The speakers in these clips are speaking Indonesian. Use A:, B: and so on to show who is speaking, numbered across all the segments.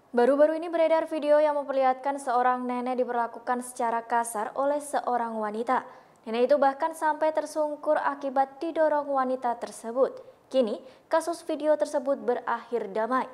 A: Baru-baru ini beredar video yang memperlihatkan seorang nenek diperlakukan secara kasar oleh seorang wanita. Nenek itu bahkan sampai tersungkur akibat didorong wanita tersebut. Kini, kasus video tersebut berakhir damai.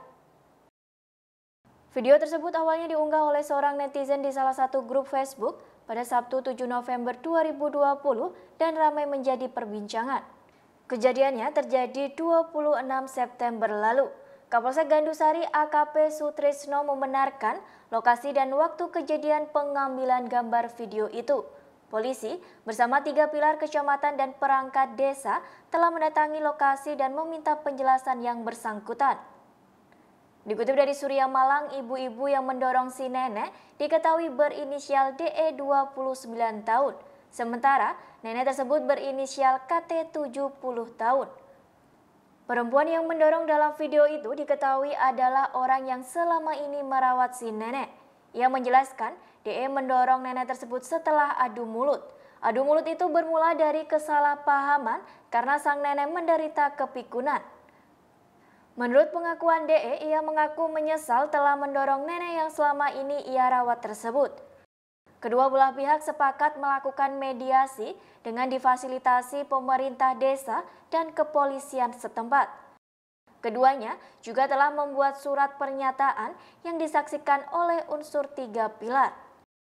A: Video tersebut awalnya diunggah oleh seorang netizen di salah satu grup Facebook pada Sabtu 7 November 2020 dan ramai menjadi perbincangan. Kejadiannya terjadi 26 September lalu. Kapolsek Gandusari AKP Sutrisno membenarkan lokasi dan waktu kejadian pengambilan gambar video itu. Polisi bersama 3 pilar kecamatan dan perangkat desa telah mendatangi lokasi dan meminta penjelasan yang bersangkutan. Dikutip dari Surya Malang, ibu-ibu yang mendorong si nenek diketahui berinisial DE 29 tahun. Sementara nenek tersebut berinisial KT 70 tahun. Perempuan yang mendorong dalam video itu diketahui adalah orang yang selama ini merawat si nenek. Ia menjelaskan DE mendorong nenek tersebut setelah adu mulut. Adu mulut itu bermula dari kesalahpahaman karena sang nenek menderita kepikunan. Menurut pengakuan DE, ia mengaku menyesal telah mendorong nenek yang selama ini ia rawat tersebut. Kedua belah pihak sepakat melakukan mediasi dengan difasilitasi pemerintah desa dan kepolisian setempat. Keduanya juga telah membuat surat pernyataan yang disaksikan oleh unsur 3 pilar.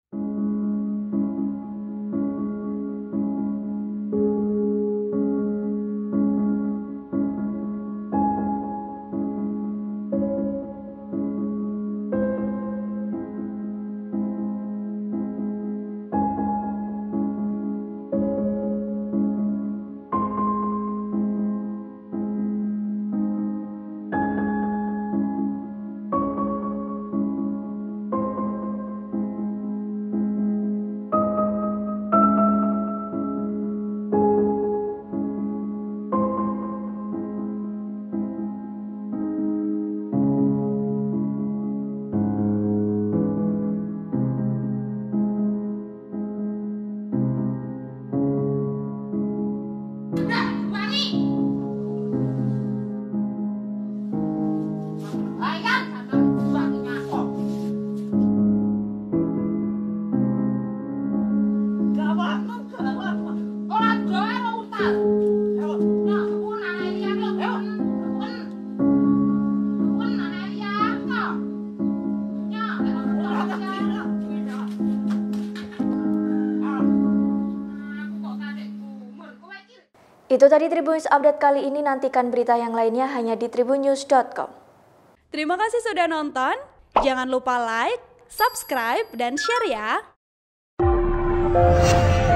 A: Itu tadi Tribunnews Update kali ini, nantikan berita yang lainnya hanya di tribunnews.com.
B: Terima kasih sudah nonton, jangan lupa like, subscribe, dan share ya!